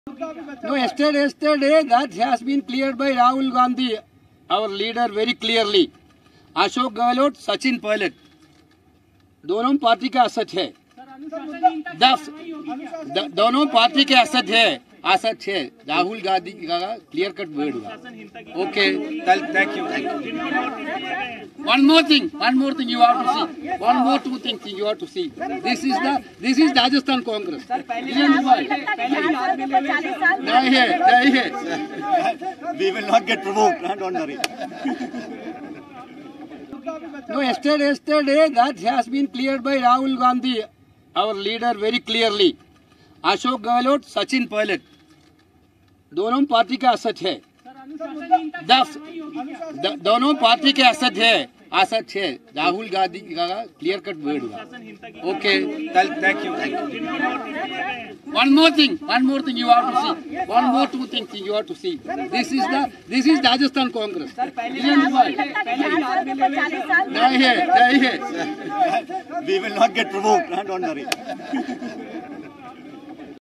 No, yesterday that has been cleared by Rahul Gandhi, our leader, very clearly. Ashok Gehlot, Sachin Pilot दोनों party का असत है। दोनों पार्टी के असत है। राहुल गांधी का क्लियर कट वर्ड हुआ। Okay, thank you. One more thing you have to see. One more two things you have to see. This is Rajasthan Congress. नहीं है। We will not get provoked. Don't worry. No, yesterday that has been cleared by Rahul Gandhi, our leader, very clearly. Ashok Gehlot, Sachin Pilot दोनों party का असत है। दोनों party के असत है। राहुल गांधी का क्लियर कट वर्ड हुआ। Okay, thank you. One more thing you have to see. One more two things you have to see. This is Rajasthan Congress. नहीं है। We will not get provoked. Don't worry.